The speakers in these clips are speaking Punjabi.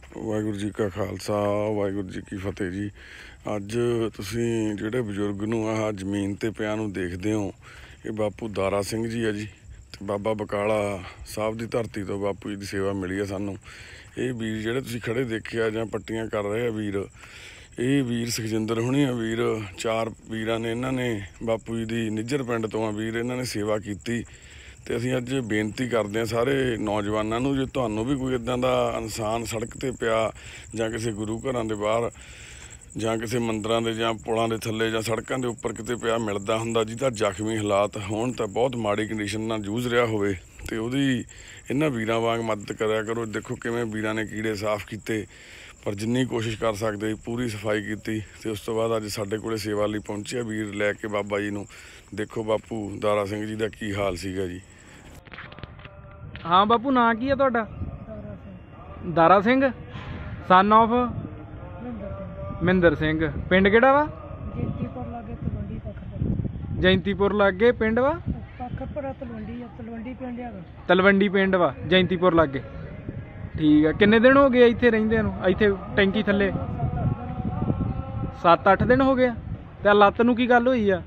वाहिगुरू जी का खालसा वाहिगुरू जी की फतेह जी। अज तुसीं जिहड़े बजुर्ग नूं आह जमीन ते पिया नूं देखदे हो, ये बापू दारा सिंह जी है जी। ते बाबा बकाला साहब की धरती तो बापू जी की सेवा मिली है सानूं। ये वीर जिहड़े तुसीं खड़े देखे आ जां पट्टियां कर रहे आ वीर, ये वीर सुखजिंदर हुणी आ वीर। चार वीरां ने इन्हां ने बापू जी की निज्जर पिंड तो आ वीर, इन्हां ने सेवा की। तो असीं अज बेनती करते हैं सारे नौजवानों नूं, जे तुहानूं भी कोई इदां दा इंसान सड़क ते पिया जां किसी गुरु घरां दे बाहर जां किसी मंदिरां दे जां पुलां दे थल्ले जां सड़कां दे उप्पर किते पिया मिलदा हुंदा, जिहदा जख्मी हालात होण तां बहुत माड़ी कंडीशन नाल जूझ रहा होवे, ते उहदी इन्हां वीरां वांग मदद करिया करो। देखो किवें वीरां ने कीड़े साफ कीते, पर जिन्नी कोशिश कर सकते पूरी सफाई की। तो उस तो बाद अज साडे कोले सेवा लई पहुंचे वीर लैके बाबा जी नूं। देखो बापू दारा सिंह जी का की हाल सीगा जी। हाँ बापू, ना की है तुहाडा? Dara Singh son of Minder Singh. पिंड किहड़ा वा? जयंतीपुर लागे पिंड वा? तलवंडी पिंड वा, जयंतीपुर लागे। ठीक है, किन्ने दिन हो गए इत्थे रहिंदे नूं? इत्थे टैंकी थल्ले 7-8 दिन हो गए। ते लत्त नूं की गल होई आ?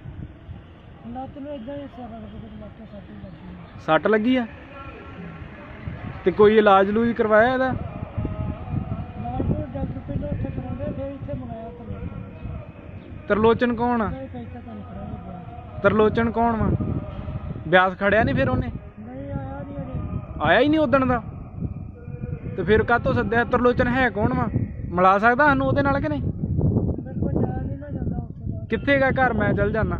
सट लगी आ? ते कोई इलाज लूज करवाया इहदा? तरलोचन कौन आ? तरलोचन कौन वा? ब्यास खड़िया नहीं फिर उन्हें? आया ही नहीं उदण दा? तो फिर काहतों सद्दिया? तरलोचन है कौन वा? मिला सकदा सानूं उहदे नाल कि नहीं? कित्थे गा घर? मैं चल जाना।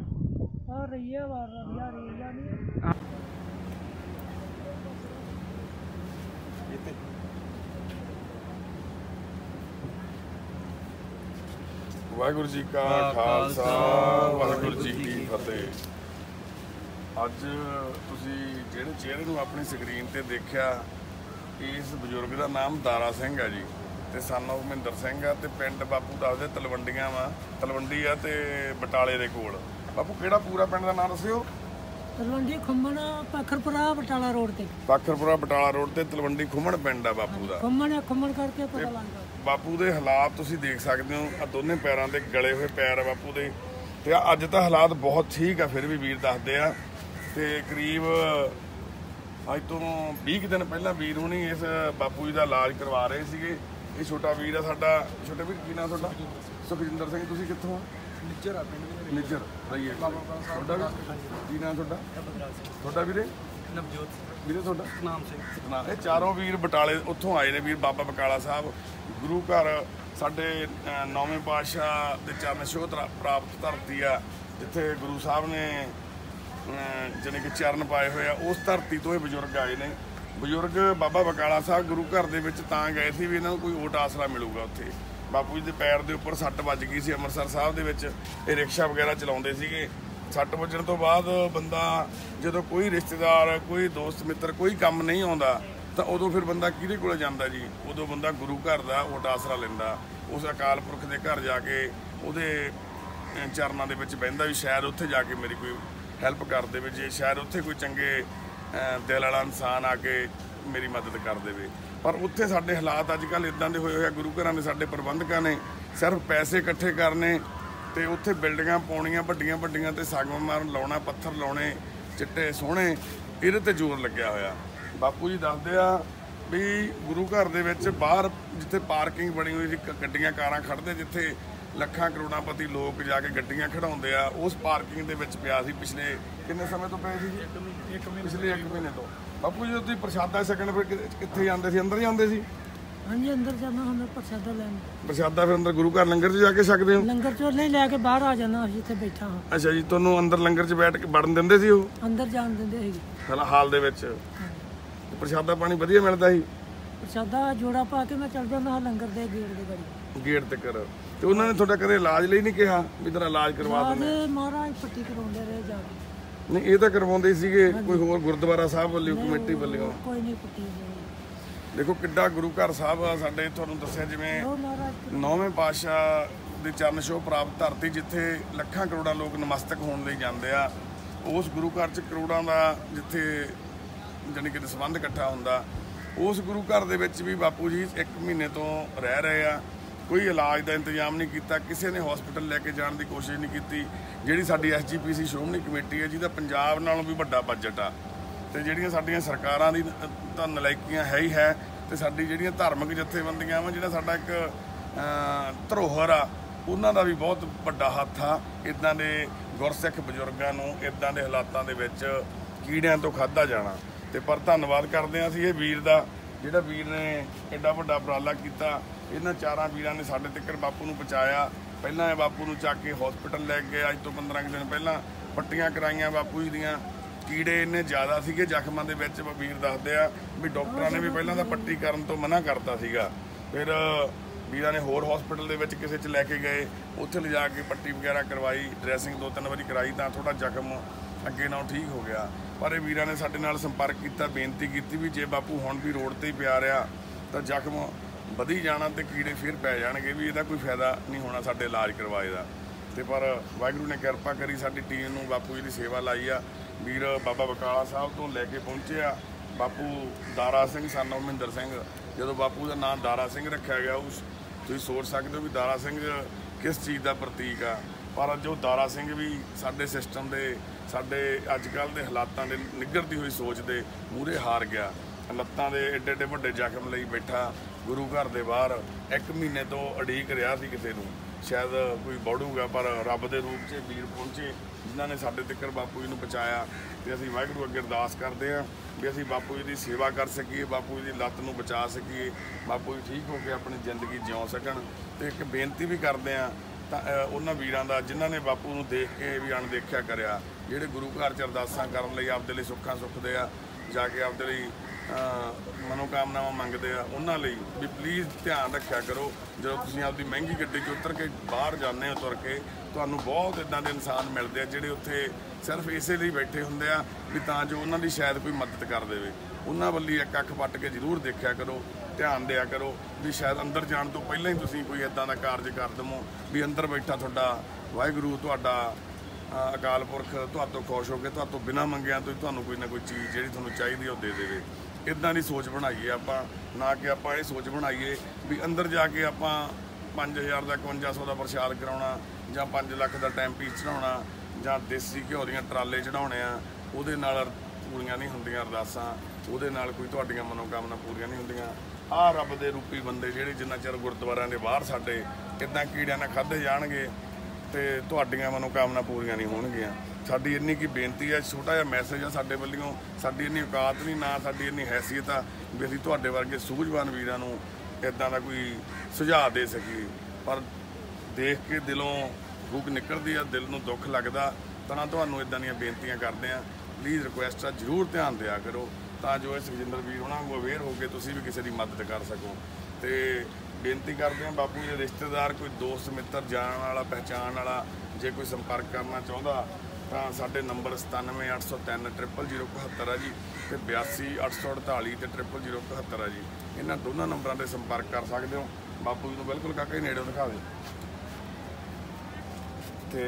वाहिगुरू जी का खालसा वाहिगुरू जी की फतेह। अज तुसीं जिहड़े चेहरे नूं अपनी स्क्रीन ते देखिया, इस बजुर्ग का नाम दारा सिंह है जी, ते सन ऑफ मिंदर सिंह है। ते पिंड बापू दसदे तलवंडियां वा, तलवंडी आ ते बटाले दे कोल। बापू किहड़ा पूरा पिंड का नाम दस्सिओ? तलवंडी खुम्मण पखरपुरा बटाला रोड ते। पखरपुरा बटाला रोड ते तलवंडी खुम्मण पिंड आ बापू दा। खुम्मण करके पता लगदा। बापू के हालात तुसीं देख सकते हो, आ दोनों पैरों के गले हुए पैर आ बापू के। तो अज तो हालात बहुत ठीक है, फिर भी वीर दसदे आ। ते करीब अज तो 20 दिन पहला वीर हुणी इस बापू जी का इलाज करवा रहे थे। ये छोटा वीर है साडा। छोटे वीर की नाम तुहाडा? सुखजिंदर सिंह। तुसीं कित्थों? निज्जर आ पिंड। निज्जर रहिए। तुहाडा की नाम तुहाडा? तुहाडा वीरे? नवजोत वीरे। तुहाडा नाम सिंह। ये चारों वीर बटाले उत्थों आए ने वीर। बाबा बकाला साहब गुरु घर साडे 9वें पातशाह दे चरण छोह प्राप्त धरती आ, जिथे गुरु साहब ने जाने कि चरण पाए हुए आ। उस धरती तो ये बजुर्ग आए ने। बजुर्ग बाबा बकाला साहब गुरु घर दे विच तां गए थे भी इन्हां नूं कोई ओट आसरा मिलूगा। उत्थे बापू जी के पैर के उपर सੱਟ ਵੱਜ गई सी। ਅੰਮ੍ਰਿਤਸਰ साहब दे विच ये रिक्शा वगैरह चलाउंदे सीगे। सੱਟ ਵੱਜਣ तो बाद बंदा जो कोई रिश्तेदार कोई दोस्त मित्र कोई काम नहीं आउंदा तो उदों फिर बंदा किहदे कोल जांदा जी? उदों बंदा गुरु घर का ओट आसरा लैंदा, उस अकाल पुरख के घर जाके उहदे चरनां दे विच बहिंदा भी शायद उत्थे जाके मेरी कोई हैल्प कर देवे, जे शायद उत्थे कोई चंगे दिल वाला इंसान आके मेरी मदद कर देवे। पर उत्थे साडे हालात अजकल इदां दे होए होए, गुरु घरां दे साडे प्रबंधकां ने सिर्फ पैसे इकट्ठे करने ते उत्थे बिल्डिंगां पाउणियां वड्डियां वड्डियां ते संगमरमर लाउणा, पत्थर लाउणे चिट्टे सोहणे, इहदे ते जोर लग्गिया होया। बापू जी दसदे आ भी गुरु घर दे विच बाहर जिथे पार्किंग बनी हुई सी, गड्डियां कारां खड़दे, जिथे ਲੱਖਾਂ ਕਰੋੜਾਂਪਤੀ लोग जाके गड्डियां खड़ाउंदे आ, उस पार्किंग दे विच पिया सी पिछले किन्ने समय तो पए सी जी? पिछले 1 महीने तो। बापू जी तुसीं प्रसादा छकण फिर कित्थे जांदे सी? अंदर जांदे सी? हाँ जी, अंदर जाना हुंदा प्रसादा लैण। प्रसादा फिर अंदर गुरु घर लंगर च जाके छकदे हो? लंगर चों नहीं लैके बाहर आ जाना, जिथे बैठा हां। अच्छा जी, तुहानूं अंदर लंगर च बैठ के वड़न दिंदे सी? ਉਹ अंदर जाण दिंदे ਸੀ हाल दे विच। प्रसादा पानी वधिया मिलदा ਸੀ? प्रसादा जोड़ा पा के मैं चल जांदा लंगर दे गेट दे गड़ी गेट तक। ਤੇ ਉਹਨਾਂ ਨੇ ਤੁਹਾਡਾ ਕਦੇ ਇਲਾਜ ਲਈ ਨਹੀਂ ਕਿਹਾ ਵੀ ਤੇਰਾ ਇਲਾਜ ਕਰਵਾ ਦਿੰਦੇ? ਮਹਾਰਾਜ ਪੱਟੀ ਕਰਾਉਂਦੇ ਰਹੇ ਜਾ ਕੇ। ਨਹੀਂ ਇਹ ਤਾਂ ਕਰਵਾਉਂਦੇ ਸੀਗੇ, ਕੋਈ ਹੋਰ ਗੁਰਦੁਆਰਾ ਸਾਹਿਬ ਵੱਲੋਂ ਕਮੇਟੀ ਵੱਲੋਂ? ਕੋਈ ਨਹੀਂ ਪੱਟੀ। ਦੇਖੋ ਕਿੱਡਾ ਗੁਰੂ ਘਰ ਸਾਹਿਬ ਆ ਸਾਡੇ। ਤੁਹਾਨੂੰ ਦੱਸਿਆ ਜਿਵੇਂ 9ਵੇਂ ਪਾਤਸ਼ਾਹ ਦੇ ਚਰਨ ਛੋਹ ਪ੍ਰਾਪਤ ਧਰਤੀ, ਜਿੱਥੇ ਲੱਖਾਂ ਕਰੋੜਾਂ ਲੋਕ ਨਮਸਤਕ ਹੋਣ ਲਈ ਜਾਂਦੇ ਆ। ਉਸ ਗੁਰੂ ਘਰ 'ਚ ਕਰੋੜਾਂ ਦਾ ਜਿੱਥੇ ਜਾਣੀ ਕਿ ਦਸਵੰਧ ਇਕੱਠਾ ਹੁੰਦਾ। ਉਸ ਗੁਰੂ ਘਰ ਦੇ ਵਿੱਚ ਵੀ ਬਾਪੂ ਜੀ 1 ਮਹੀਨੇ ਤੋਂ ਰਹਿ ਰਹੇ ਆ। ਕੋਈ ਇਲਾਜ ਦਾ ਇੰਤਜ਼ਾਮ ਨਹੀਂ ਕੀਤਾ, ਕਿਸੇ ਨੇ ਹਸਪੀਟਲ ਲੈ ਕੇ ਜਾਣ ਦੀ ਕੋਸ਼ਿਸ਼ ਨਹੀਂ ਕੀਤੀ। ਜਿਹੜੀ ਸਾਡੀ SGPC ਸ਼੍ਰੋਮਣੀ ਕਮੇਟੀ ਹੈ, ਜਿਹਦਾ ਪੰਜਾਬ ਨਾਲੋਂ ਵੀ ਵੱਡਾ ਬਜਟ ਆ, ਤੇ ਜਿਹੜੀਆਂ ਸਾਡੀਆਂ ਸਰਕਾਰਾਂ ਦੀ ਤਾਂ ਨਲਾਇਕੀਆਂ ਹੈ ਹੀ ਹੈ, ਤੇ ਸਾਡੀ ਜਿਹੜੀਆਂ ਧਾਰਮਿਕ ਜਥੇਬੰਦੀਆਂ ਵਾ, ਜਿਹੜਾ ਸਾਡਾ ਇੱਕ ਧਰੋਹਰ ਆ, ਉਹਨਾਂ ਦਾ ਵੀ ਬਹੁਤ ਵੱਡਾ ਹੱਥ ਆ। ਇੱਦਾਂ ਦੇ ਗੁਰਸਿੱਖ ਬਜ਼ੁਰਗਾਂ ਨੂੰ ਇੱਦਾਂ ਦੇ ਹਾਲਾਤਾਂ ਦੇ ਵਿੱਚ ਕੀੜਿਆਂ ਤੋਂ ਖਾਧਾ ਜਾਣਾ। ਤੇ ਪਰ ਧੰਨਵਾਦ ਕਰਦੇ ਹਾਂ ਅਸੀਂ ਇਹ ਵੀਰ ਦਾ, ਜਿਹੜਾ ਵੀਰ ਨੇ ਐਡਾ ਵੱਡਾ ਉਪਰਾਲਾ ਕੀਤਾ। ਇਹਨਾਂ 4 ਵੀਰਾਂ ਨੇ ਸਾਡੇ ਤੱਕ ਬਾਪੂ ਨੂੰ ਪਹੁੰਚਾਇਆ। ਪਹਿਲਾਂ ਇਹ ਬਾਪੂ ਨੂੰ ਚੱਕ ਕੇ ਹਸਪੀਟਲ ਲੈ ਗਏ। ਅੱਜ ਤੋਂ 15 ਦਿਨ ਪਹਿਲਾਂ ਪੱਟੀਆਂ ਕਰਾਈਆਂ ਬਾਪੂ ਜੀ ਦੀਆਂ। ਕੀੜੇ ਇੰਨੇ ਜ਼ਿਆਦਾ ਸੀਗੇ ਜ਼ਖਮਾਂ ਦੇ ਵਿੱਚ, ਵੀਰ ਦੱਸਦੇ ਆ ਵੀ ਡਾਕਟਰਾਂ ਨੇ ਵੀ ਪਹਿਲਾਂ ਤਾਂ ਪੱਟੀ ਕਰਨ ਤੋਂ ਮਨਾ ਕਰਤਾ ਸੀਗਾ। ਫਿਰ ਵੀਰਾਂ ਨੇ ਹੋਰ ਹਸਪੀਟਲ ਦੇ ਵਿੱਚ ਕਿਸੇ 'ਚ ਲੈ ਕੇ ਗਏ, ਉੱਥੇ ਲਿਜਾ ਕੇ ਪੱਟੀ ਵਗੈਰਾ ਕਰਵਾਈ, ਡਰੈਸਿੰਗ 2-3 ਵਾਰੀ ਕਰਾਈ, ਤਾਂ ਥੋੜਾ ਜ਼ਖਮ ਅੱਗੇ ਨਾਲੋਂ ਠੀਕ ਹੋ ਗਿਆ। ਪਰ ਇਹ ਵੀਰਾਂ ਨੇ ਸਾਡੇ ਨਾਲ ਸੰਪਰਕ ਕੀਤਾ, ਬੇਨਤੀ ਕੀਤੀ ਵੀ ਜੇ ਬਾਪੂ ਹੁਣ ਵੀ ਰੋਡ ਤੇ ਹੀ ਪਿਆ ਰਿਹਾ ਤਾਂ ਜ਼ਖਮ ਵਧੀ ਜਾਣਾ ਤੇ ਕੀੜੇ ਫਿਰ ਪੈ ਜਾਣਗੇ, ਵੀ ਇਹਦਾ ਕੋਈ ਫਾਇਦਾ ਨਹੀਂ ਹੋਣਾ ਸਾਡੇ ਇਲਾਜ ਕਰਵਾਏ ਦਾ। ਤੇ ਪਰ ਵਾਹਿਗੁਰੂ ਨੇ ਕਿਰਪਾ ਕਰੀ, ਸਾਡੀ ਟੀਮ ਨੂੰ ਬਾਪੂ ਜੀ ਦੀ ਸੇਵਾ ਲਾਈ ਆ। ਵੀਰ ਬਾਬਾ ਬਕਾਲਾ ਸਾਹਿਬ ਤੋਂ ਲੈ ਕੇ ਪਹੁੰਚੇ ਆ ਬਾਪੂ ਦਾਰਾ ਸਿੰਘ ਸਾਨੂੰ ਮਹਿੰਦਰ ਸਿੰਘ। ਜਦੋਂ ਬਾਪੂ ਦਾ ਨਾਮ ਦਾਰਾ ਸਿੰਘ ਰੱਖਿਆ ਗਿਆ, ਉਸ ਤੁਸੀਂ ਸੋਚ ਸਕਦੇ ਹੋ ਵੀ ਦਾਰਾ ਸਿੰਘ ਕਿਸ ਚੀਜ਼ ਦਾ ਪ੍ਰਤੀਕ ਆ। ਪਰ ਜੋ ਦਾਰਾ ਸਿੰਘ ਵੀ ਸਾਡੇ ਸਿਸਟਮ ਦੇ, ਸਾਡੇ ਅੱਜ ਕੱਲ੍ਹ ਦੇ ਹਾਲਾਤਾਂ ਦੇ ਨਿੱਘਰਦੀ ਹੋਈ ਸੋਚ ਦੇ ਮੂਹਰੇ ਹਾਰ ਗਿਆ। ਲੱਤਾਂ ਦੇ ਏਡੇ ਏਡੇ ਵੱਡੇ ਜ਼ਖਮ ਲਈ ਬੈਠਾ ਗੁਰੂ ਘਰ ਦੇ ਬਾਹਰ 1 ਮਹੀਨੇ ਤੋਂ ਉਡੀਕ ਰਿਹਾ ਸੀ ਕਿਸੇ ਨੂੰ, ਸ਼ਾਇਦ ਕੋਈ ਬੜੂਗਾ। ਪਰ ਰੱਬ ਦੇ ਰੂਪ 'ਚ ਵੀਰ ਪਹੁੰਚੇ, ਜਿਨ੍ਹਾਂ ਨੇ ਸਾਡੇ ਤੱਕ ਬਾਪੂ ਜੀ ਨੂੰ ਪਹੁੰਚਾਇਆ। ਤੇ ਅਸੀਂ ਵਾਹਿਗੁਰੂ ਅੱਗੇ ਅਰਦਾਸ ਕਰਦੇ ਹਾਂ ਵੀ ਅਸੀਂ ਬਾਪੂ ਜੀ ਦੀ ਸੇਵਾ ਕਰ ਸਕੀਏ, ਬਾਪੂ ਜੀ ਦੀ ਲੱਤ ਨੂੰ ਬਚਾ ਸਕੀਏ, ਬਾਪੂ ਜੀ ਠੀਕ ਹੋ ਕੇ ਆਪਣੀ ਜ਼ਿੰਦਗੀ ਜਿਉਂ ਸਕਣ। ਤੇ ਇੱਕ ਬੇਨਤੀ ਵੀ ਕਰਦੇ ਹਾਂ ਤਾਂ ਉਹਨਾਂ ਵੀਰਾਂ ਦਾ ਜਿਨ੍ਹਾਂ ਨੇ ਬਾਪੂ ਨੂੰ ਦੇਖ ਕੇ ਵੀ ਅਣਦੇਖਿਆ ਕਰਿਆ, ਜਿਹੜੇ ਗੁਰੂ ਘਰ 'ਚ ਅਰਦਾਸਾਂ ਕਰਨ ਲਈ ਆਪਦੇ ਲਈ ਸੁੱਖਾਂ ਸੁੱਖਦੇ ਆ, ਜਾ ਕੇ ਆਪਦੇ ਲਈ ਮਨੋਕਾਮਨਾਵਾਂ ਮੰਗਦੇ ਆ, ਉਹਨਾਂ ਲਈ ਵੀ ਪਲੀਜ਼ ਧਿਆਨ ਰੱਖਿਆ ਕਰੋ। ਜਦੋਂ ਤੁਸੀਂ ਆਪਦੀ ਮਹਿੰਗੀ ਗੱਡੀ 'ਚ ਉਤਰ ਕੇ ਬਾਹਰ ਜਾਂਦੇ ਹੋ, ਤੁਰ ਕੇ, ਤੁਹਾਨੂੰ ਬਹੁਤ ਇੱਦਾਂ ਦੇ ਇਨਸਾਨ ਮਿਲਦੇ ਆ ਜਿਹੜੇ ਉੱਥੇ ਸਿਰਫ ਇਸੇ ਲਈ ਬੈਠੇ ਹੁੰਦੇ ਆ ਵੀ ਤਾਂ ਜੋ ਉਹਨਾਂ ਦੀ ਸ਼ਾਇਦ ਕੋਈ ਮਦਦ ਕਰ ਦੇਵੇ। ਉਹਨਾਂ ਵੱਲੀ ਇੱਕ ਅੱਖ ਪੱਟ ਕੇ ਜ਼ਰੂਰ ਦੇਖਿਆ ਕਰੋ, ਧਿਆਨ ਦਿਆ ਕਰੋ ਵੀ ਸ਼ਾਇਦ ਅੰਦਰ ਜਾਣ ਤੋਂ ਪਹਿਲਾਂ ਹੀ ਤੁਸੀਂ ਕੋਈ ਇੱਦਾਂ ਦਾ ਕਾਰਜ ਕਰ ਦੇਵੋ ਵੀ ਅੰਦਰ ਬੈਠਾ ਤੁਹਾਡਾ ਵਾਹਿਗੁਰੂ, ਤੁਹਾਡਾ ਅਕਾਲ ਪੁਰਖ ਤੁਹਾਤੋਂ ਖੁਸ਼ ਹੋ ਕੇ ਤੁਹਾਤੋਂ ਬਿਨਾਂ ਮੰਗਿਆਂ ਤੋਂ ਤੁਹਾਨੂੰ ਕੋਈ ਨਾ ਕੋਈ ਚੀਜ਼ ਜਿਹੜੀ ਤੁਹਾਨੂੰ ਚਾਹੀਦੀ ਉਹ ਦੇ ਦੇਵੇ। ਇੱਦਾਂ ਦੀ ਸੋਚ ਬਣਾਈਏ ਆਪਾਂ, ਨਾ ਕਿ ਆਪਾਂ ਇਹ ਸੋਚ ਬਣਾਈਏ ਵੀ ਅੰਦਰ ਜਾ ਕੇ ਆਪਾਂ 5000 ਦਾ 5100 ਦਾ ਪ੍ਰਸ਼ਾਦ ਕਰਾਉਣਾ, ਜਾਂ 5 ਲੱਖ ਦਾ ਟੈਂਪੀਸ ਚੜਾਉਣਾ, ਜਾਂ ਦੇਸੀ ਘਿਓ ਦੀਆਂ ਟਰਾਲੇ ਚੜਾਉਣੇ ਆ। ਉਹਦੇ ਨਾਲ ਪੂਰੀਆਂ ਨਹੀਂ ਹੁੰਦੀਆਂ ਅਰਦਾਸਾਂ, ਉਹਦੇ ਨਾਲ ਕੋਈ ਤੁਹਾਡੀਆਂ ਮਨੋਕਾਮਨਾ ਪੂਰੀਆਂ ਨਹੀਂ ਹੁੰਦੀਆਂ। ਆਹ ਰੱਬ ਦੇ ਰੂਪੀ ਬੰਦੇ ਜਿਹੜੇ ਜਿੰਨਾ ਚਿਰ ਗੁਰਦੁਆਰਿਆਂ ਦੇ ਬਾਹਰ ਸਾਡੇ ਇੱਦਾਂ ਕੀੜਿਆਂ ਨਾਲ ਖਾਧੇ ਜਾਣਗੇ ਤੇ ਤੁਹਾਡੀਆਂ ਮਨੋਕਾਮਨਾ ਪੂਰੀਆਂ ਨਹੀਂ ਹੋਣਗੀਆਂ। ਸਾਡੀ ਇੰਨੀ ਕੀ ਬੇਨਤੀ ਹੈ, ਛੋਟਾ ਜਿਹਾ ਮੈਸੇਜ ਆ ਸਾਡੇ ਵੱਲੋਂ। ਸਾਡੀ ਇੰਨੀ ਔਕਾਤ ਨਹੀਂ, ਨਾ ਸਾਡੀ ਇੰਨੀ ਹੈਸੀਅਤ ਆ ਵੀ ਅਸੀਂ ਤੁਹਾਡੇ ਵਰਗੇ ਸੂਝਵਾਨ ਵੀਰਾਂ ਨੂੰ ਇੱਦਾਂ ਦਾ ਕੋਈ ਸੁਝਾਅ ਦੇ ਸਕੀਏ। ਪਰ ਦੇਖ ਕੇ ਦਿਲੋਂ ਫੂਕ ਨਿਕਲਦੀ ਆ, ਦਿਲ ਨੂੰ ਦੁੱਖ ਲੱਗਦਾ, ਤਾਂ ਤੁਹਾਨੂੰ ਇੱਦਾਂ ਦੀਆਂ ਬੇਨਤੀਆਂ ਕਰਦੇ ਆ। ਪਲੀਜ਼ ਰਿਕੁਐਸਟ ਆ, ਜ਼ਰੂਰ ਧਿਆਨ ਦਿਆ ਕਰੋ ਤਾਂ ਜੋ ਇਹ ਸੁਖਜਿੰਦਰ ਵੀਰ ਉਹਨਾਂ ਨੂੰ ਅਵੇਅਰ ਹੋ ਕੇ ਤੁਸੀਂ ਵੀ ਕਿਸੇ ਦੀ ਮਦਦ ਕਰ ਸਕੋ। ਤੇ ਬੇਨਤੀ ਕਰਦੇ ਹਾਂ ਬਾਪੂ ਜੀ ਦੇ ਰਿਸ਼ਤੇਦਾਰ, ਕੋਈ ਦੋਸਤ ਮਿੱਤਰ, ਜਾਣ ਵਾਲਾ ਪਹਿਚਾਣ ਵਾਲਾ ਜੇ ਕੋਈ ਸੰਪਰਕ ਕਰਨਾ ਚਾਹੁੰਦਾ ਤਾਂ ਸਾਡੇ ਨੰਬਰ 97803 00071 ਆ ਜੀ, ਤੇ 82 848 ਤੇ 00071 ਆ ਜੀ। ਇਹਨਾਂ ਦੋਨਾਂ ਨੰਬਰਾਂ 'ਤੇ ਸੰਪਰਕ ਕਰ ਸਕਦੇ ਹੋ। ਬਾਪੂ ਜੀ ਨੂੰ ਬਿਲਕੁਲ ਕਾਕਾ ਹੀ ਨੇੜਿਓਂ ਦਿਖਾ ਦਿਓ ਤੇ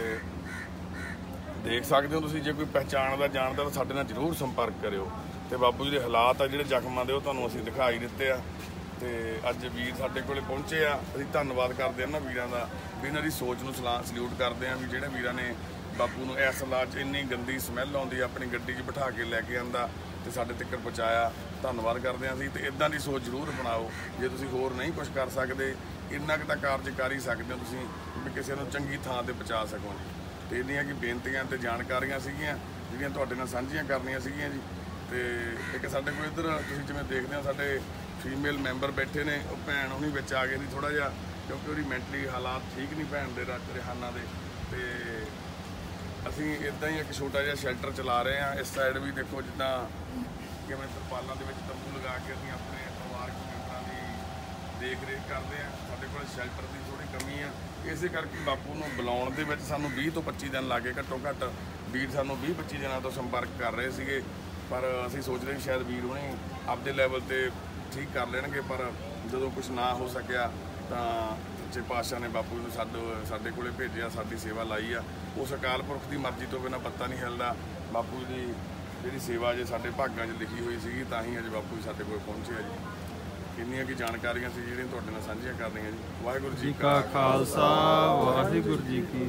ਦੇਖ ਸਕਦੇ ਹੋ ਤੁਸੀਂ। ਜੇ ਕੋਈ ਪਹਿਚਾਣਦਾ ਜਾਣਦਾ ਤਾਂ ਸਾਡੇ ਨਾਲ ਜ਼ਰੂਰ ਸੰਪਰਕ ਕਰਿਓ। ਤੇ ਬਾਪੂ ਜੀ ਦੇ ਹਾਲਾਤ ਆ ਜਿਹੜੇ ਜ਼ਖਮਾਂ ਦੇ, ਉਹ ਤੁਹਾਨੂੰ ਅਸੀਂ ਦਿਖਾਈ ਦਿੱਤੇ ਆ। ਤੇ ਅੱਜ ਵੀਰ ਸਾਡੇ ਕੋਲੇ ਪਹੁੰਚੇ ਆ, ਅਸੀਂ ਧੰਨਵਾਦ ਕਰਦੇ ਹਾਂ ਇਹਨਾਂ ਵੀਰਾਂ ਦਾ, ਵੀ ਇਹਨਾਂ ਦੀ ਸੋਚ ਨੂੰ ਸਲੂਟ ਕਰਦੇ ਹਾਂ ਵੀ ਜਿਹੜੇ ਵੀਰਾਂ ਨੇ ਬਾਪੂ ਨੂੰ ਇਸ ਹਾਲਾਤ 'ਚ ਇੰਨੀ ਗੰਦੀ ਸਮੈਲ ਆਉਂਦੀ ਆਪਣੀ ਗੱਡੀ 'ਚ ਬਿਠਾ ਕੇ ਲੈ ਕੇ ਆਂਦਾ ਤੇ ਸਾਡੇ ਤੱਕ ਪਹੁੰਚਾਇਆ। ਧੰਨਵਾਦ ਕਰਦੇ ਹਾਂ ਅਸੀਂ। ਤੇ ਇੱਦਾਂ ਦੀ ਸੋਚ ਜ਼ਰੂਰ ਬਣਾਓ। ਜੇ ਤੁਸੀਂ ਹੋਰ ਨਹੀਂ ਕੁਝ ਕਰ ਸਕਦੇ, ਇੰਨਾ ਕੁ ਤਾਂ ਕਾਰਜ ਕਰ ਹੀ ਸਕਦੇ ਹੋ ਤੁਸੀਂ ਵੀ ਕਿਸੇ ਨੂੰ ਚੰਗੀ ਥਾਂ 'ਤੇ ਪਹੁੰਚਾ ਸਕੋ। ਤੇ ਇੰਨੀਆਂ ਕਿ ਬੇਨਤੀਆਂ ਤੇ ਜਾਣਕਾਰੀਆਂ ਸੀਗੀਆਂ ਜਿਹੜੀਆਂ ਤੁਹਾਡੇ ਨਾਲ ਸਾਂਝੀਆਂ ਕਰਨੀਆਂ ਸੀਗੀਆਂ ਜੀ। ਤੇ ਇੱਕ ਸਾਡੇ ਕੋਲ ਇੱਧਰ ਤੁਸੀਂ ਜਿਵੇਂ ਦੇਖਦੇ ਹੋ ਸਾਡੇ ਫੀਮੇਲ ਮੈਂਬਰ ਬੈਠੇ ਨੇ, ਉਹ ਭੈਣ ਉਹਨੀ ਵਿੱਚ ਆ ਗਏ ਸੀ ਥੋੜ੍ਹਾ ਜਿਹਾ, ਕਿਉਂਕਿ ਉਹਦੀ ਮੈਂਟਲੀ ਹਾਲਾਤ ਠੀਕ ਨਹੀਂ ਭੈਣ ਦੇ ਰਿਹਾਨਾ ਦੇ। ਤੇ ਅਸੀਂ ਇੱਦਾਂ ਹੀ ਇੱਕ ਛੋਟਾ ਜਿਹਾ ਸ਼ੈਲਟਰ ਚਲਾ ਰਹੇ ਹਾਂ। ਇਸ ਸਾਈਡ ਵੀ ਦੇਖੋ ਜਿੱਦਾਂ ਕਿਵੇਂ ਤਰਪਾਲਾਂ ਦੇ ਵਿੱਚ ਤੰਬੂ ਲਗਾ ਕੇ ਅਸੀਂ ਆਪਣੇ ਪਰਿਵਾਰਕ ਮੈਂਬਰਾਂ ਦੀ ਦੇਖ ਰੇਖ ਕਰਦੇ ਹਾਂ। ਸਾਡੇ ਕੋਲ ਸ਼ੈਲਟਰ ਦੀ ਥੋੜ੍ਹੀ ਕਮੀ ਆ, ਇਸੇ ਕਰਕੇ ਬਾਪੂ ਨੂੰ ਬੁਲਾਉਣ ਦੇ ਵਿੱਚ ਸਾਨੂੰ 20 ਤੋਂ 25 ਦਿਨ ਲੱਗੇ ਘੱਟੋ ਘੱਟ। ਵੀਰ ਸਾਨੂੰ 20-25 ਦਿਨਾਂ ਤੋਂ ਸੰਪਰਕ ਕਰ ਰਹੇ ਸੀਗੇ, ਪਰ ਅਸੀਂ ਸੋਚਦੇ ਵੀ ਸ਼ਾਇਦ ਵੀਰ ਹੁਣੇ ਆਪਦੇ ਲੈਵਲ 'ਤੇ ਠੀਕ ਕਰ ਲੈਣਗੇ। ਪਰ ਜਦੋਂ ਕੁਝ ਨਾ ਹੋ ਸਕਿਆ ਤਾਂ ਸੱਚੇ ਪਾਤਸ਼ਾਹ ਨੇ ਬਾਪੂ ਨੂੰ ਸਾਡੇ ਕੋਲੇ ਭੇਜਿਆ, ਸਾਡੀ ਸੇਵਾ ਲਾਈ ਆ। ਉਸ ਅਕਾਲ ਪੁਰਖ ਦੀ ਮਰਜ਼ੀ ਤੋਂ ਬਿਨਾਂ ਪੱਤਾ ਨਹੀਂ ਹਿਲਦਾ। ਬਾਪੂ ਦੀ ਜਿਹੜੀ ਸੇਵਾ ਜੇ ਸਾਡੇ ਭਾਗਾਂ 'ਚ ਲਿਖੀ ਹੋਈ ਸੀਗੀ ਤਾਂ ਹੀ ਅੱਜ ਬਾਪੂ ਜੀ ਸਾਡੇ ਕੋਲ ਪਹੁੰਚੇ ਆ ਜੀ। ਕਿੰਨੀਆਂ ਕੀ ਜਾਣਕਾਰੀਆਂ ਸੀ ਜਿਹੜੀਆਂ ਤੁਹਾਡੇ ਨਾਲ ਸਾਂਝੀਆਂ ਕਰਨੀਆਂ ਜੀ। ਵਾਹਿਗੁਰੂ ਜੀ ਕਾ ਖਾਲਸਾ ਵਾਹਿਗੁਰੂ ਜੀ ਕੀ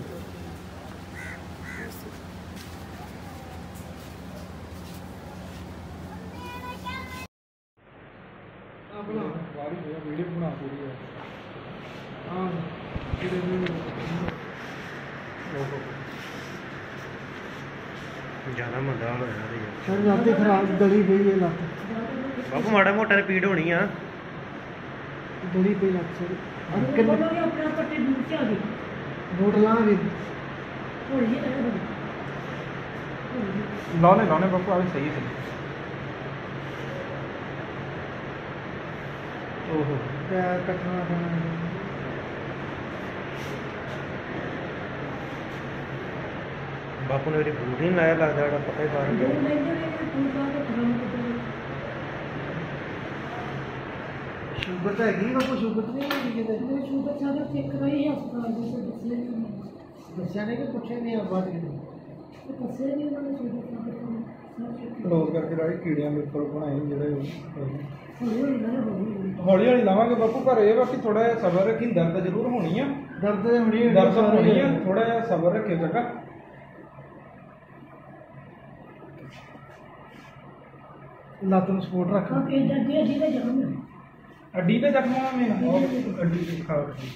ਵੀਡੀਓ ਬਣਾ ਪੂਰੀ ਹਾਂ ਜ਼ਿਆਦਾ ਮੰਦਾ ਹੋਇਆ ਤੇ ਸਰ ਰਾਤੇ ਖਰਾਬ ਗਲੀ ਪਈ ਹੈ ਲੱਤ ਬਾਪੂ ਮਾੜਾ ਮੋਟਾ ਰਿਪੀਟ ਹੋਣੀ ਆ ਗਲੀ ਪਈ ਲੱਤ ਸਰ ਕਿੰਨੇ ਆਪਣਾ ਪੱਟੀ ਦੂਰ ਚ ਆ ਗਈ ਵੋਟ ਲਾਂਗੇ ਲਾਉਣੇ ਬਾਪੂ ਆ ਵੀ ਸਹੀ ਸੀ। ਓਹੋ ਪੈਰ ਕੱਟਣਾ ਪੈਣਾ ਬਾਪੂ ਨੇ ਮੇਰੀ ਬੂਟ ਹੀ ਨੀ ਲਾਇਆ ਲੱਗਦਾ ਜਿਹੜਾ ਪੱਕਾ ਹੀ ਬਾਹਰ ਗਿਆ ਸ਼ੂਗਰ ਤਾਂ ਹੈਗੀ ਬਾਪੂ ਸ਼ੂਗਰ ਤਾਂ ਨਹੀਂ ਹੈਗੀ ਕਿਤੇ ਸ਼ੂਗਰ ਸਾਰਾ ਚੈੱਕ ਕਰਾਈ ਹਸਪਤਾਲ ਦੇ ਦੱਸਿਆ ਨਹੀਂ ਕਿ ਪੁੱਛਿਆ ਨਹੀਂ ਆ ਬਾਅਦ ਕਿਤੇ ਦੱਸਿਆ ਨਹੀਂ ਉਹਨਾਂ ਨੇ ਸ਼ੂਗਰ ਕਲੋਜ਼ ਕਰਕੇ ਰਾਈ ਕੀੜਿਆਂ ਦੇ ਉੱਪਰ ਬਣਾਏ ਜਿਹੜੇ ਹੌਲੀ ਹੌਲੀ ਲਾਵਾਂਗੇ ਬਾਪੂ। ਪਰ ਇਹ ਵਾ ਕਿ ਥੋੜਾ ਜਿਹਾ ਸਬਰ ਰੱਖੀ, ਦਰਦ ਜ਼ਰੂਰ ਹੋਣੀ ਆ, ਦਰਦ ਹੋਣੀ ਆ, ਥੋੜਾ ਜਿਹਾ ਸਬਰ ਰੱਖਿਓ ਚੰਗਾ। ਲੱਤ ਨੂੰ ਸਪੋਰਟ ਰੱਖ ਅੱਡੀ ਤੇ ਜ਼ਖਮਾਂ ਮੇਂ ਅੱਡੀ ਤੇ ਖਾ ਰਹੀ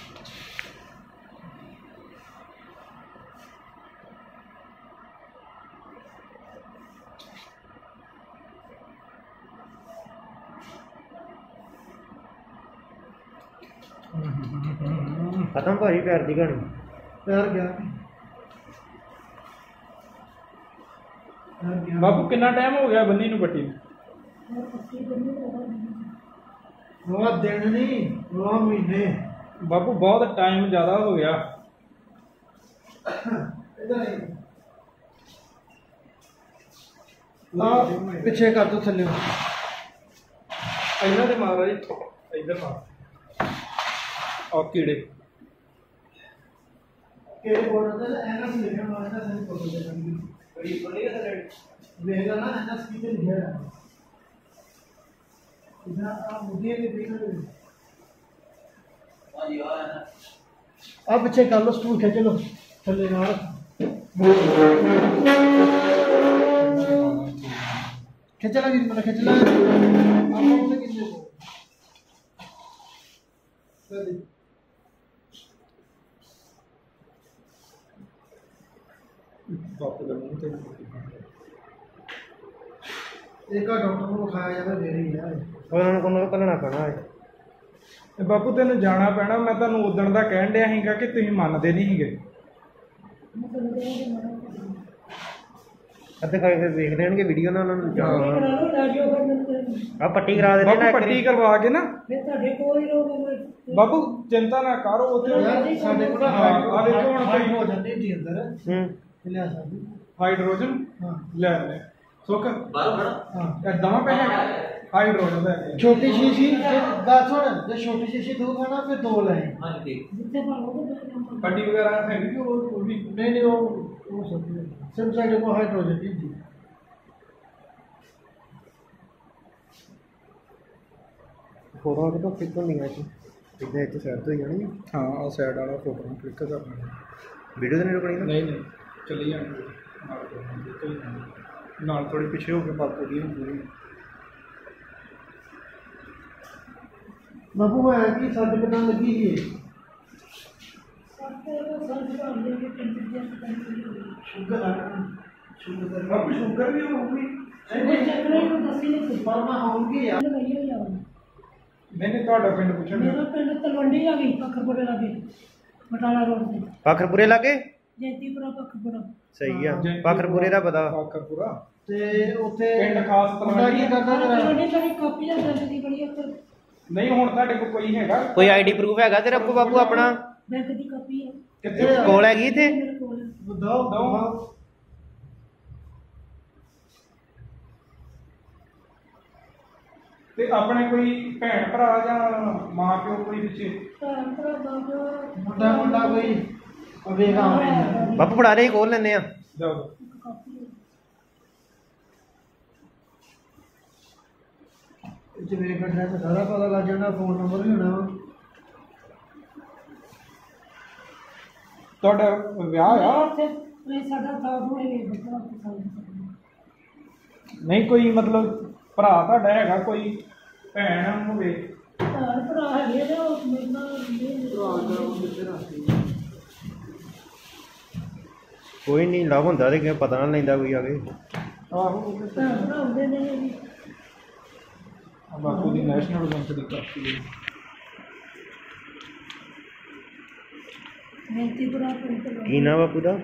ਖਤਮ ਭਾਈ ਪੈਰ ਦੀ ਕਹਾਣੀ ਪੈਰ ਗਿਆ ਬਾਪੂ। ਕਿੰਨਾ ਟਾਈਮ ਹੋ ਗਿਆ ਬੰਨੀ ਨੂੰ ਪੱਟੀ? 9 ਦਿਨ ਨਹੀਂ 9 ਮਹੀਨੇ ਬਾਪੂ ਬਹੁਤ ਟਾਈਮ ਜ਼ਿਆਦਾ ਹੋ ਗਿਆ। ਪਿੱਛੇ ਕਰ ਦੋ ਥੱਲੇ ਇਹਨਾਂ ਦੇ ਮਾਰ ਜੀ, ਇੱਧਰ ਮਾਰ ਆ ਕੀੜੇ ਕਿਹੜੇ ਬੋਰਡ ਤੇ ਐਨਐਸ ਲਿਖਿਆ ਹੋਇਆ ਹੈ ਨਾ ਫੋਟੋ ਦੇ ਨਾਲ ਬੜੀ ਬੜੀ ਹੈ ਵੇਖ ਲਾ ਨਾ ਐਨਐਸ ਕੀ ਤੇ ਲਿਖਿਆ ਹੈ ਇਹਦਾ ਆ ਮੁੱਦੇ ਦੇ ਦੇਖ ਲਓ ਆ ਜੀ ਆ ਨਾ ਆ ਪਿੱਛੇ ਕਰ ਲੋ ਸਟੂਲ ਖਿੱਚ ਲੋ ਥੱਲੇ ਨਾਲ ਖਿੱਚ ਲਾ ਜੀ ਖਿੱਚ ਲਾ ਆਪਾਂ ਉਸੇ ਕਿੰਨੇ ਕਦੇ ਬਾਪੂ ਦਾ ਮੂੰਹ ਤੇ ਇੱਕ ਡਾਕਟਰ ਨੂੰ ਵਿਖਾਇਆ ਜਾਵੇ ਫੇਰ ਹੀ ਹੈ ਉਹਨਾਂ ਨੂੰ ਕੋਲੋਂ ਕੱਲਣਾ ਪੈਣਾ ਹੈ। ਤੇ ਬਾਪੂ ਤੈਨੂੰ ਜਾਣਾ ਪੈਣਾ। ਮੈਂ ਤੁਹਾਨੂੰ ਉਦਣ ਦਾ ਕਹਿਣ ਡਿਆ ਸੀਗਾ ਕਿ ਤੁਸੀਂ ਮੰਨਦੇ ਨਹੀਂ ਸੀਗੇ। ਅੱਧੇ ਖਾਏ ਫਿਰ ਦੇਖ ਲੈਣਗੇ ਵੀਡੀਓ ਨਾਲ ਉਹਨਾਂ ਨੂੰ ਜਾਣਾ ਆ ਪੱਟੀ ਕਰਾ ਦੇਣੇ ਬਾਪੂ ਪੱਟੀ ਕਰਵਾ ਕੇ ਨਾ ਫਿਰ ਤੁਹਾਡੇ ਕੋਲ ਹੀ ਰਹੋਗੇ ਬਾਪੂ ਚਿੰਤਾ ਨਾ ਕਰੋ। ਉੱਥੇ ਸਾਡੇ ਕੋਲ ਆ ਦੇਖੋ ਹੁਣ ਹਾਈ ਹੋ ਜਾਂਦੀ ਜੀ ਅੰਦਰ ਹੂੰ ਲਿਆ ਸਕਦੀ ਹਾਈਡਰੋਜਨ ਹਾਂ ਲੈ ਲੈ ਸੁੱਕ ਹਾਂ ਇਹ ਦਵਾ ਪੈ ਹਾਈਡਰੋਜਨ ਦਾ ਛੋਟੀ ਸ਼ੀਸ਼ੀ ਦੱਸ ਹੁਣ ਜੇ ਛੋਟੀ ਸ਼ੀਸ਼ੀ ਦੂਗਾ ਨਾ ਫਿਰ 2 ਲੈ ਹਾਂਜੀ ਜਿੱਥੇ ਭਾਵੇਂ ਪੱਟੀ ਵਗੈਰਾ ਹੈਗੀ ਕਿ ਉਹ ਵੀ ਨਹੀਂ ਉਹ ਸਭ ਸਿਰਫ ਸਾਡੇ ਕੋਲ ਹਾਈਡਰੋਜਨ ਦੀ ਜੀ ਫੋਟੋ ਕਿਤੋਂ ਕਲਿੱਕ ਹੁੰਦੀਆਂ ਸੀ ਇੱਦਾਂ ਇੱਥੇ ਸਾਈਡ ਤੋਂ ਹੀ ਜਾਣੀ ਹਾਂ ਆ ਸਾਈਡ ਵਾਲਾ ਫੋਟੋ ਨੂੰ ਕਲਿੱਕ ਕਰਨਾ। ਵੀਡੀਓ ਤਾਂ ਨਹੀਂ ਰੁਕਣੀ ਨਾ ਨਹੀਂ ਚੱਲੀ ਜਾਣੀ ਨਾਲ ਥੋੜੀ ਪਿੱਛੇ ਹੋ ਕੇ ਬਾਪੂ ਦੀ ਪੂਰੀ ਬਾਬੂ ਹੈ ਕਿ ਸਾਡੇ ਪਤਾ ਲੱਗੀ ਹੀ ਸ਼ੂਗਰ ਬਾਪੂ ਸ਼ੂਗਰ ਵੀ ਹੋਊਗੀ। ਪਰ ਮੈਂ ਹੋਊਗੀ ਯਾਰ ਨਹੀਂ ਤੁਹਾਡਾ ਪਿੰਡ ਪੁੱਛਣ ਮੇਰਾ ਪਿੰਡ ਤਲਵੰਡੀ ਆ ਗਈ ਪੱਖਰਪੁਰੇ ਲਾਗੇ ਬਟਾਲਾ ਰੋਡ ਤੇ ਪਾਖਰਪੁਰੇ ਲਾਗੇ ਜੈਤੀਪੁਰਾ ਪੱਖਰਪੁਰਾ ਸਹੀ ਆ ਪਾਖਰਪੁਰੇ ਦਾ ਪਤਾ ਪਾਖਰਪੁਰਾ ਤੇ ਉੱਥੇ ਪਿੰਡ ਖਾਸ ਮੁੰਡਾ ਕੀ ਤਲਵੰਡੀ। ਕਰਦਾ ਤੇਰਾ ਤਲਵੰਡੀ ਸਾਡੀ ਕਾਪੀ ਦਾ ਬੈਂਕ ਦੀ ਬੜੀ ਅੱਖਰ ਨਹੀਂ ਹੁਣ ਤੁਹਾਡੇ ਕੋਲ ਕੋਈ ਹੈਗਾ ਕੋਈ ਆਈਡੀ ਪ੍ਰੂਫ ਹੈਗਾ ਤੇਰੇ ਕੋਲ ਬਾਪੂ ਆਪਣਾ ਬੈਂਕ ਦੀ ਕਾਪੀ ਹੈ ਕਿੱਥੇ ਕੋਲ ਹੈਗੀ ਇੱਥੇ ਮੇਰੇ ਕੋਲ ਦੋ ਤੇ ਆਪਣੇ ਕੋਈ ਭੈਣ ਭਰਾ ਜਾਂ ਮਾਂ ਪਿਓ ਕੋਈ ਪਿੱਛੇ ਭੈਣ ਭਰਾ ਬਾਬਾ ਮੁੰਡਾ ਕੋਈ ਵੇਗਾ ਬਾਪੂ ਫੜਾ ਦੇ ਕੋਲ ਲੈਂਦੇ ਆ ਜਾਓ ਕਾਪੀ ਹੈ ਜਿਵੇਂ ਕੱਢਣਾ ਤਾਂ ਸਾਰਾ ਪਤਾ ਲੱਗ ਜਾਣਾ, ਫੋਨ ਨੰਬਰ ਵੀ ਹੋਣਾ ਵਾ। ਤੁਹਾਡਾ ਵਿਆਹ ਆ? ਸਾਡਾ ਸਾਥ ਹੋਏ ਬੱਚਾ ਨਹੀਂ ਕੋਈ ਮਤਲਬ ਭਰਾ ਤੁਹਾਡਾ ਹੈਗਾ, ਕੋਈ ਭੈਣ ਹੋਵੇ? ਭਰਾ ਹੈਗੇ ਨੇ, ਉਹ ਮੇਰੇ ਨਾਲ ਕੋਈ ਨਹੀਂ ਲਵ ਹੁੰਦਾ ਤੇ ਕਿਵੇਂ ਪਤਾ ਨਾ ਲੈਂਦਾ ਕੋਈ ਆਵੇ। ਆਹੋ ਭਰਾ ਹੁੰਦੇ ਨੇ। ਬਾਪੂ ਦੀ ਨੈਸ਼ਨਲ ਬੈਂਕ ਦੀ ਕਾਪੀ ਹੈ। ਮੇਤੀਪੁਰਾ ਪਿੰਡ ਕੀ ਨਾਮ ਬਾਪੂ ਦਾ?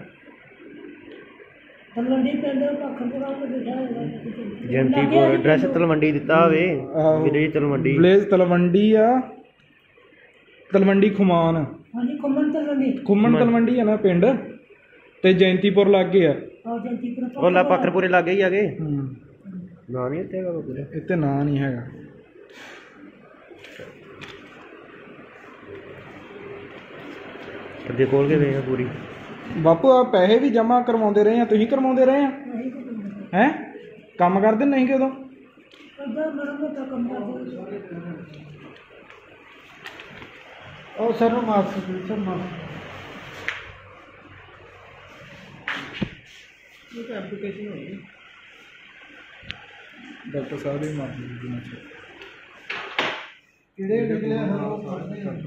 ਤਲਵੰਡੀ ਪਿੰਡ ਪੱਖਰਪੁਰਾ ਤੋਂ ਲਿਖਿਆ ਹੋਇਆ। ਜੰਤੀਪੁਰ ਐਡਰੈਸ ਤਲਵੰਡੀ ਦਿੱਤਾ ਹੋਵੇ, ਵਿਲੇਜ ਤਲਵੰਡੀ। ਵਿਲੇਜ ਤਲਵੰਡੀ ਆ, ਤਲਵੰਡੀ ਖੁਮਾਨ। ਹਾਂਜੀ ਖੁੰਮਣ ਤਲਵੰਡੀ। ਖੁੰਮਣ ਤਲਵੰਡੀ ਆ ਨਾ ਪਿੰਡ, ਤੇ ਜੈਂਤੀਪੁਰ ਲਾਗੇ ਆ। ਜੰਤੀਪੁਰ ਉਹ ਲਾ ਪੱਖਰਪੁਰੇ ਲਾਗੇ ਹੀ ਆਗੇ। ਹੂੰ ਨਾ ਨਹੀਂ ਇੱਥੇ ਹੈਗਾ ਬਾਪੂ ਦਾ? ਇੱਥੇ ਨਾਂ ਨਹੀਂ ਹੈਗਾ। ਅੱਗੇ ਖੋਲ ਕੇ ਵੇਖ ਪੂਰੀ। ਬਾਪੂ ਆ ਪੈਸੇ ਵੀ ਜਮ੍ਹਾਂ ਕਰਵਾਉਂਦੇ ਰਹੇ ਆ, ਤੁਸੀਂ ਕਰਵਾਉਂਦੇ ਰਹੇ ਆ? ਹੈ ਕੰਮ ਕਰਦੇ ਨਹੀਂ ਕਿ ਉਦੋਂ? ਉਹ ਸਰ ਨੂੰ ਮਾਫ ਸਰ ਮਾਫ। ਇਹ ਤਾਂ ਐਪਲੀਕੇਸ਼ਨ ਹੋਈ ਡਾਕਟਰ ਸਾਹਿਬ ਦੀ ਮਾਫੀ ਦੇਣਾ ਕਿਹੜੇ ਨਿਕਲੇ ਸਰ ਉਹ ਪੜ੍ਹਦੇ ਆ।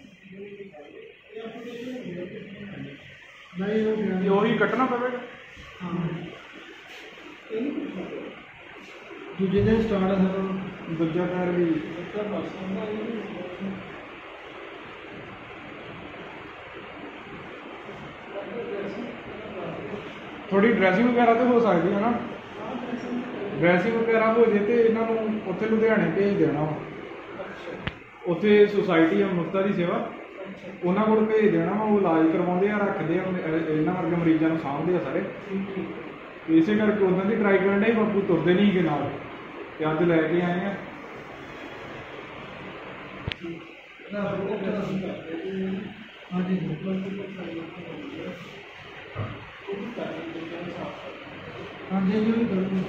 ਨਹੀਂ ਉਹ ਗਿਆ। ਉਹੀ ਕੱਟਣਾ ਪਵੇਗਾ। ਦੂਜੇ ਦਿਨ ਸਟਾਰਟ ਹੈ ਸਰ। ਦੂਜਾ ਪੈਰ ਵੀ ਥੋੜੀ ਡਰੈਸਿੰਗ ਵਗੈਰਾ ਤੇ ਹੋ ਸਕਦੀ ਹੈ ਨਾ, ਡਰੈਸਿੰਗ ਵਗੈਰਾ ਹੋ ਜੇ ਤੇ ਇਹਨਾਂ ਨੂੰ ਉੱਥੇ ਲੁਧਿਆਣੇ ਭੇਜ ਦੇਣਾ ਵਾ। ਉੱਥੇ ਸੁਸਾਇਟੀ ਆ ਮੁਕਤਾ ਦੀ ਸੇਵਾ, ਉਹਨਾਂ ਕੋਲ ਭੇਜ ਦੇਣਾ ਵਾ। ਉਹ ਇਲਾਜ ਕਰਵਾਉਂਦੇ ਆ, ਰੱਖਦੇ ਆ, ਇਹਨਾਂ ਵਰਗੇ ਮਰੀਜ਼ਾਂ ਨੂੰ ਸਾਂਭਦੇ ਆ ਸਾਰੇ। ਇਸੇ ਕਰਕੇ ਉਹਨਾਂ ਦੀ ਟਰਾਈ ਕਰਨ ਡਿਆ ਬਾਪੂ, ਤੁਰਦੇ ਨਹੀਂ ਗੇ ਨਾਲ, ਤੇ ਅੱਜ ਲੈ ਕੇ ਆਏ ਆ। ਹਾਂਜੀ ਹਾਂਜੀ ਜੀ ਬਿਲਕੁਲ।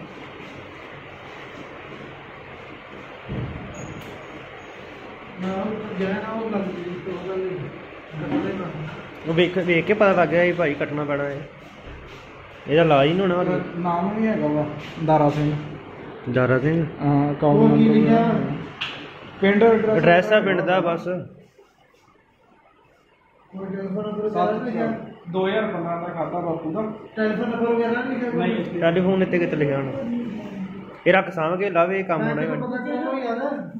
ਨਾ ਜਿਹੜਾ ਨਾ ਉਹ ਲੱਗ ਜੀ ਤੋਂ ਗੱਲ ਨਹੀਂ। ਉਹ ਵੇਖ ਕੇ ਪਤਾ ਲੱਗ ਗਿਆ ਇਹ ਭਾਈ ਕੱਟਣਾ ਪੈਣਾ ਹੈ। ਇਹਦਾ ਇਲਾਜ ਨਹੀਂ ਹੋਣਾ। ਨਾਮ ਵੀ ਹੈਗਾ ਵਾ ਦਾਰਾ ਸਿੰਘ। ਦਾਰਾ ਸਿੰਘ? ਹਾਂ ਅਕਾਊਂਟ ਉਹ ਕੀ ਲਿਖਿਆ? ਪਿੰਡ ਐਡਰੈਸ ਆ ਪਿੰਡ ਦਾ ਬਸ। ਕੋਈ ਟੈਲੀਫੋਨ ਨੰਬਰ ਵਗੈਰਾ ਨਹੀਂ ਲਿਖਿਆ? 2015 ਦਾ ਖਾਤਾ ਬਾਪੂ ਦਾ। ਟੈਲੀਫੋਨ ਨੰਬਰ ਵਗੈਰਾ ਨਹੀਂ ਲਿਖਿਆ? ਨਹੀਂ ਟੈਲੀਫੋਨ ਇੱਥੇ ਕਿਤੇ ਲਿਖਿਆ ਹੋਣਾ। ਇਹ ਰੱਖ ਸਾਂਭ ਕੇ ਲਾਵੇ, ਕੰਮ ਹੋਣਾ ਹੀ। ਪਤਾ ਕਰਾ ਲਓ ਯਾਰ,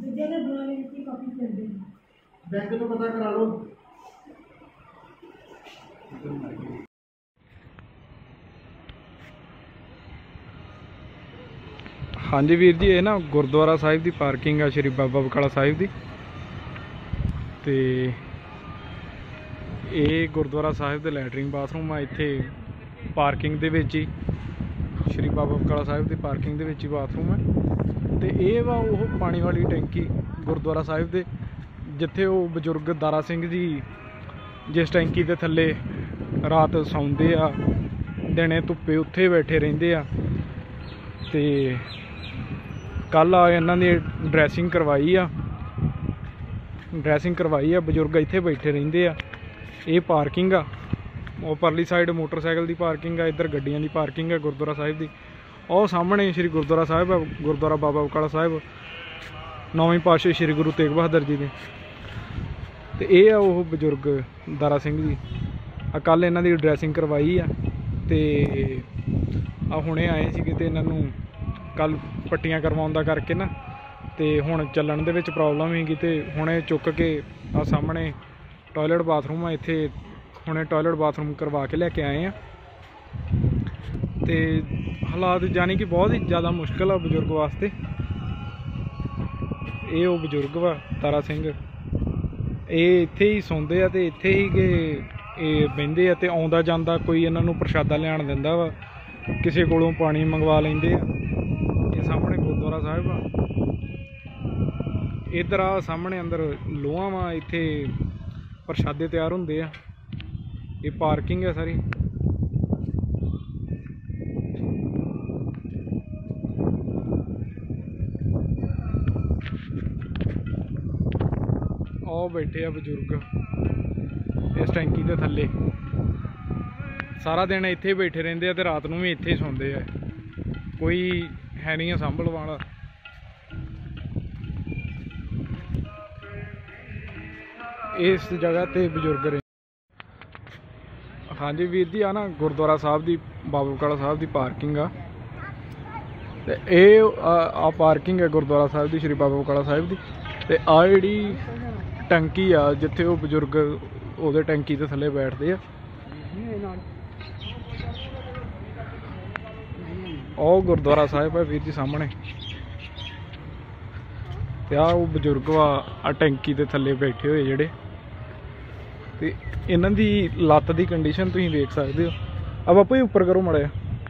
ਬੈਂਕ ਤੋਂ ਪਤਾ ਕਰਾ ਲਓ। ਹਾਂਜੀ ਵੀਰ ਜੀ, ਇਹ ਨਾ ਗੁਰਦੁਆਰਾ ਸਾਹਿਬ ਦੀ ਪਾਰਕਿੰਗ ਆ, ਸ਼੍ਰੀ ਬਾਬਾ ਬਕਾਲਾ ਸਾਹਿਬ ਦੀ। ਤੇ ਇਹ ਗੁਰਦੁਆਰਾ ਸਾਹਿਬ ਦੇ ਲੈਟਰਿੰਗ ਬਾਥਰੂਮ ਆ। ਇੱਥੇ ਪਾਰਕਿੰਗ ਦੇ ਵਿੱਚ ਹੀ, ਸ਼੍ਰੀ ਬਾਬਾ ਬਕਾਲਾ ਸਾਹਿਬ ਦੀ ਪਾਰਕਿੰਗ ਦੇ ਵਿੱਚ ਹੀ ਬਾਥਰੂਮ ਹੈ। ਤੇ ਇਹ ਵਾ ਉਹ ਪਾਣੀ ਵਾਲੀ ਟੈਂਕੀ ਗੁਰਦੁਆਰਾ ਸਾਹਿਬ ਦੇ, ਜਿੱਥੇ ਉਹ ਬਜ਼ੁਰਗ ਦਾਰਾ ਸਿੰਘ ਜੀ ਜਿਸ ਟੈਂਕੀ ਦੇ ਥੱਲੇ ਰਾਤ ਸੌਂਦੇ ਆ, ਦਿਨੇ ਧੁੱਪੇ ਉੱਥੇ ਬੈਠੇ ਰਹਿੰਦੇ ਆ। ਤੇ ਕੱਲ ਆ ਇਹਨਾਂ ਦੀ ਡਰੈਸਿੰਗ ਕਰਵਾਈ ਆ, ਬਜ਼ੁਰਗ ਇੱਥੇ ਬੈਠੇ ਰਹਿੰਦੇ ਆ। ਇਹ ਪਾਰਕਿੰਗ ਆ, ਉਹ ਪਰਲੀ ਸਾਈਡ ਮੋਟਰਸਾਈਕਲ ਦੀ ਪਾਰਕਿੰਗ ਆ, ਇੱਧਰ ਗੱਡੀਆਂ ਦੀ ਪਾਰਕਿੰਗ ਆ ਗੁਰਦੁਆਰਾ ਸਾਹਿਬ ਦੀ। ਉਹ ਸਾਹਮਣੇ ਸ਼੍ਰੀ ਗੁਰਦੁਆਰਾ ਸਾਹਿਬ ਆ, ਗੁਰਦੁਆਰਾ ਬਾਬਾ ਬਕਾਲਾ ਸਾਹਿਬ, 9ਵੀਂ ਪਾਤਸ਼ਾਹੀ ਸ਼੍ਰੀ ਗੁਰੂ ਤੇਗ ਬਹਾਦਰ ਜੀ ਦੇ। ਤੇ ਇਹ ਆ ਉਹ ਬਜ਼ੁਰਗ ਦਾਰਾ ਸਿੰਘ ਜੀ। ਆ ਕੱਲ ਇਹਨਾਂ ਦੀ ਡਰੈਸਿੰਗ ਕਰਵਾਈ ਆ, ਤੇ ਆ ਹੁਣੇ ਆਏ ਸੀਗੇ। ਤੇ ਇਹਨਾਂ ਨੂੰ ਕੱਲ ਪੱਟੀਆਂ ਕਰਵਾਉਣ ਦਾ ਕਰਕੇ ਨਾ, ਤੇ ਹੁਣ ਚੱਲਣ ਦੇ ਵਿੱਚ ਪ੍ਰੋਬਲਮ ਸੀਗੀ। ਤੇ ਹੁਣੇ ਚੁੱਕ ਕੇ ਆ ਸਾਹਮਣੇ ਟੋਇਲਟ ਬਾਥਰੂਮ ਆ, ਇੱਥੇ ਹੁਣੇ ਟੋਇਲਟ ਬਾਥਰੂਮ ਕਰਵਾ ਕੇ ਲੈ ਕੇ ਆਏ ਆ। ਤੇ ਹਾਲਾਤ ਜਾਨੀ ਕਿ ਬਹੁਤ ਹੀ ਜ਼ਿਆਦਾ ਮੁਸ਼ਕਿਲ ਆ ਬਜ਼ੁਰਗ ਵਾਸਤੇ। ਇਹ ਉਹ ਬਜ਼ੁਰਗ ਵਾ ਦਾਰਾ ਸਿੰਘ, ਇਹ ਇੱਥੇ ਹੀ ਸੌਂਦੇ ਆ ਤੇ ਇੱਥੇ ਹੀ ਇਹ ਬਹਿੰਦੇ ਆ। ਤੇ ਆਉਂਦਾ ਜਾਂਦਾ ਕੋਈ ਇਹਨਾਂ ਨੂੰ ਪ੍ਰਸ਼ਾਦਾ ਲਿਆਣ ਦਿੰਦਾ ਵਾ, ਕਿਸੇ ਕੋਲੋਂ ਪਾਣੀ ਮੰਗਵਾ ਲੈਂਦੇ ਆ। ਇਹ ਸਾਹਮਣੇ ਗੁਰਦੁਆਰਾ ਸਾਹਿਬ ਆ, ਇੱਧਰ ਆ ਸਾਹਮਣੇ ਅੰਦਰ ਲੋਹਾਂ ਵਾ, ਇੱਥੇ ਪ੍ਰਸ਼ਾਦੇ ਤਿਆਰ ਹੁੰਦੇ ਆ। ਇਹ ਪਾਰਕਿੰਗ ਹੈ ਸਾਰੀ। ਉਹ ਬੈਠੇ ਆ ਬਜ਼ੁਰਗ ਇਸ ਟੈਂਕੀ ਦੇ ਥੱਲੇ। ਸਾਰਾ ਦਿਨ ਇੱਥੇ ਬੈਠੇ ਰਹਿੰਦੇ ਆ ਤੇ ਰਾਤ ਨੂੰ ਵੀ ਇੱਥੇ ਹੀ ਸੌਂਦੇ ਆ, ਕੋਈ ਹੈ ਨਹੀਂ ਆ ਸੰਭਲ ਵਾਲਾ। ਇਸ ਜਗ੍ਹਾ ਤੇ ਬਜ਼ੁਰਗ ਰਹਿੰਦੇ। ਹਾਂਜੀ ਵੀਰ ਜੀ, ਆ ਨਾ ਗੁਰਦੁਆਰਾ ਸਾਹਿਬ ਦੀ, ਬਾਬਾ ਬਕਾਲਾ ਸਾਹਿਬ ਦੀ ਪਾਰਕਿੰਗ ਆ। ਤੇ ਇਹ ਆ ਪਾਰਕਿੰਗ ਹੈ ਗੁਰਦੁਆਰਾ ਸਾਹਿਬ ਦੀ, ਸ਼੍ਰੀ ਬਾਬਾ ਬਕਾਲਾ ਸਾਹਿਬ ਦੀ। ਤੇ ਆ ਜਿਹੜੀ ਟੰਕੀ ਆ ਜਿੱਥੇ ਉਹ ਬਜ਼ੁਰਗ ਉਹਦੇ ਟੈਂਕੀ ਦੇ ਥੱਲੇ ਬੈਠਦੇ ਆ। ਉਹ ਗੁਰਦੁਆਰਾ ਸਾਹਿਬ ਹੈ ਵੀਰ ਜੀ ਸਾਹਮਣੇ। ਤੇ ਆ ਉਹ ਬਜ਼ੁਰਗ ਆ ਟੈਂਕੀ ਦੇ ਥੱਲੇ ਬੈਠੇ ਹੋਏ ਜਿਹੜੇ। ਤੇ ਇਹਨਾਂ ਦੀ ਲੱਤ ਦੀ ਕੰਡੀਸ਼ਨ ਤੁਸੀਂ ਵੇਖ ਸਕਦੇ ਹੋ। ਆ ਬਾਪੂ ਜੀ ਉੱਪਰ ਕਰੋ ਮਾੜਾ,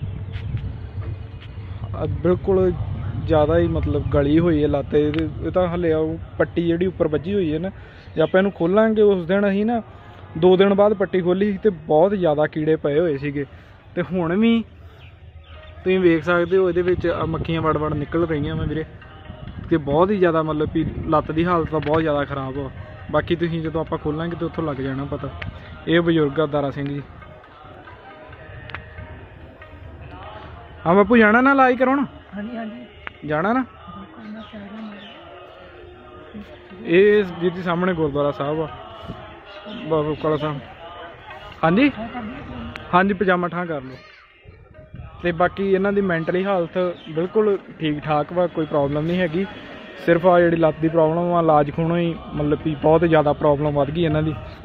ਬਿਲਕੁਲ ਜ਼ਿਆਦਾ ਹੀ ਮਤਲਬ ਗਲੀ ਹੋਈ ਹੈ ਲੱਤ। ਇਹ ਤਾਂ ਹਲੇ ਉਹ ਪੱਟੀ ਜਿਹੜੀ ਉੱਪਰ ਵੱਜੀ ਹੋਈ ਹੈ ਨਾ, ਜੇ ਆਪਾਂ ਇਹਨੂੰ ਖੋਲਾਂਗੇ, ਉਸ ਦਿਨ ਅਸੀਂ ਨਾ 2 ਦਿਨ ਬਾਅਦ ਪੱਟੀ ਖੋਲੀ ਸੀ ਤੇ ਬਹੁਤ ਜ਼ਿਆਦਾ ਕੀੜੇ ਪਏ ਹੋਏ ਸੀਗੇ। ਤੇ ਹੁਣ ਵੀ ਤੁਸੀਂ ਵੇਖ ਸਕਦੇ ਹੋ ਇਹਦੇ ਵਿੱਚ ਮੱਖੀਆਂ ਵੜ ਨਿਕਲ ਰਹੀਆਂ ਵਾ ਵੀਰੇ। ਤੇ ਬਹੁਤ ਹੀ ਜ਼ਿਆਦਾ ਮਤਲਬ ਵੀ ਲੱਤ ਦੀ ਹਾਲਤ ਤਾਂ ਬਹੁਤ ਜ਼ਿਆਦਾ ਖ਼ਰਾਬ ਆ। ਬਾਕੀ ਤੁਸੀਂ ਜਦੋਂ ਆਪਾਂ ਖੋਲਾਂਗੇ ਤਾਂ ਉੱਥੋਂ ਲੱਗ ਜਾਣਾ ਪਤਾ। ਇਹ ਬਜ਼ੁਰਗ ਆ ਦਾਰਾ ਸਿੰਘ ਜੀ। ਹਾਂ ਬਾਪੂ ਜਾਣਾ ਨਾ ਇਲਾਜ ਕਰਾਉਣ? ਹਾਂਜੀ ਜਾਣਾ ਨਾ। ਇਹ ਵੀਰ ਜੀ ਸਾਹਮਣੇ ਗੁਰਦੁਆਰਾ ਸਾਹਿਬ ਆ ਬਾਬਾ ਬਕਾਲਾ ਸਾਹਿਬ। ਹਾਂਜੀ ਹਾਂਜੀ ਪਜਾਮਾ ਠਾਂ ਕਰ ਲਓ। ਤੇ ਬਾਕੀ ਇਹਨਾਂ ਦੀ ਮੈਂਟਲੀ ਹਾਲਤ ਬਿਲਕੁਲ ਠੀਕ ਠਾਕ ਵਾ, ਕੋਈ ਪ੍ਰੋਬਲਮ ਨਹੀਂ ਹੈਗੀ। ਸਿਰਫ ਆ ਜਿਹੜੀ ਲੱਤ ਦੀ ਪ੍ਰੋਬਲਮ ਆ, ਇਲਾਜ ਖੂਣੋਂ ਹੀ ਮਤਲਬ ਵੀ ਬਹੁਤ ਜ਼ਿਆਦਾ ਪ੍ਰੋਬਲਮ ਵੱਧ ਗਈ ਇਹਨਾਂ ਦੀ।